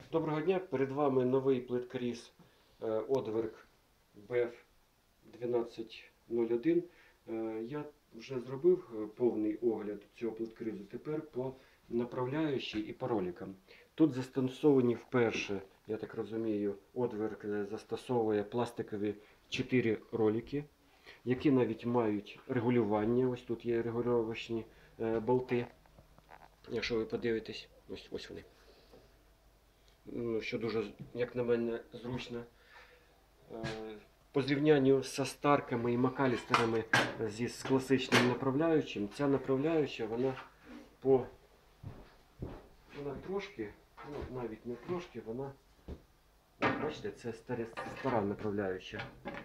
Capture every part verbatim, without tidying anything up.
Доброго дня! Перед вами новий плиткоріз Одверк Б Ф дванадцять нуль один. Я вже зробив повний огляд цього плиткорізу. Тепер по направляючій і по роликам. Тут застосовані вперше, я так розумію, Одверк застосовує пластикові чотири ролики, які навіть мають регулювання. Ось тут є регулювачні болти. Якщо ви подивитесь, ось, ось вони. Що дуже, як на мене, зручно. По зрівнянню з старками і макалістерами зі з класичним направляючим, ця направляюча, вона по вона трошки, ну навіть не трошки, вона, бачите, це стара, стара направляюча.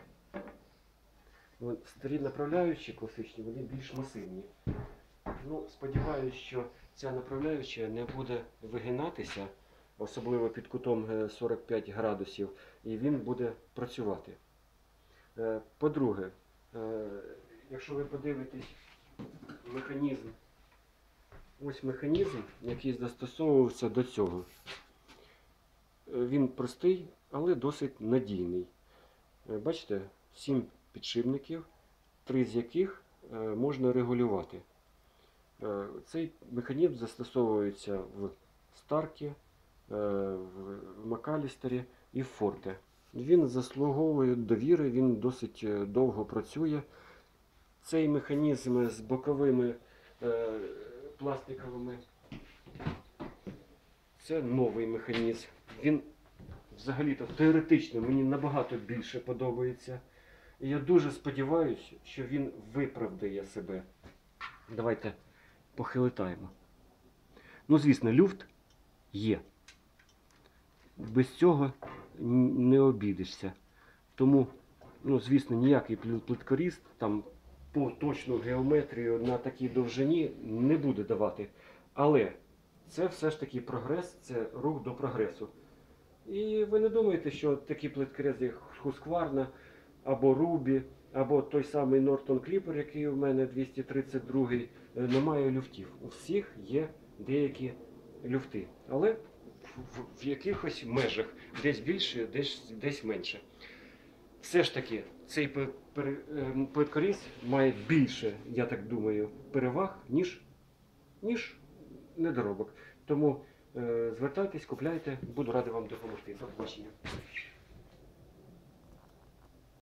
Старі направляючі класичні, вони більш масивні. Ну, сподіваюся, що ця направляюча не буде вигинатися, особливо під кутом сорок п'ять градусів, і він буде працювати. По-друге, якщо ви подивитесь механізм, ось механізм, який застосовувався до цього. Він простий, але досить надійний. Бачите, сім підшипників, три з яких можна регулювати. Цей механізм застосовується в Старкі, в Макалістері і в Форте. Він заслуговує довіри, він досить довго працює. Цей механізм з боковими е, пластиковими, це новий механізм. Він взагалі-то теоретично мені набагато більше подобається. І я дуже сподіваюся, що він виправдає себе. Давайте похилитаємо. Ну, звісно, люфт є. Без цього не обійдешся. Тому, ну, звісно, ніякий плиткоріз там по точну геометрію на такій довжині не буде давати. Але це все ж таки прогрес, це рух до прогресу. І ви не думаєте, що такі плиткорези, як Husqvarna, або Rubі, або той самий Norton Clipper, який у мене двісті тридцять другий, не має люфтів. У всіх є деякі люфти. Але в якихось межах, десь більше, десь, десь менше. Все ж таки, цей плиткоріз має більше, я так думаю, переваг, ніж, ніж недоробок. Тому е, звертайтесь, купляйте, буду радий вам допомогти. До побачення.